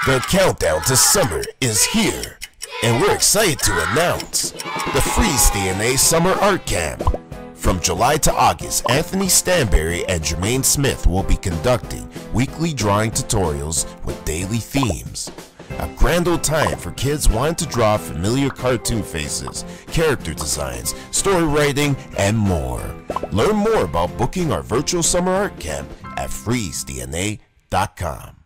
The countdown to summer is here, and we're excited to announce the Freeze DNA Summer Art Camp. From July to August, Anthony Stanberry and Jermaine Smith will be conducting weekly drawing tutorials with daily themes. A grand old time for kids wanting to draw familiar cartoon faces, character designs, story writing, and more. Learn more about booking our virtual summer art camp at freezedna.com.